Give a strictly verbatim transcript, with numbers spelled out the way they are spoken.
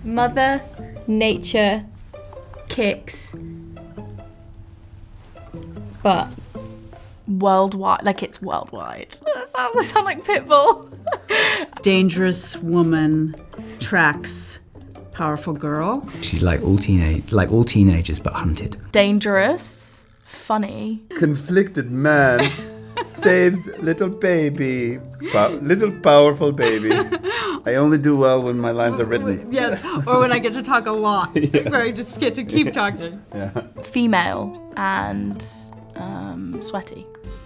Mother Nature kicks butt. Worldwide, like it's worldwide. That sounds, that sound like Pitbull. Dangerous woman tracks powerful girl. She's like all teenage, like all teenagers, but hunted. Dangerous, funny. Conflicted man saves little baby, po- little powerful baby. I only do well when my lines are written. Yes, or when I get to talk a lot, yeah. Where I just get to keep talking. Yeah. Female and um, sweaty.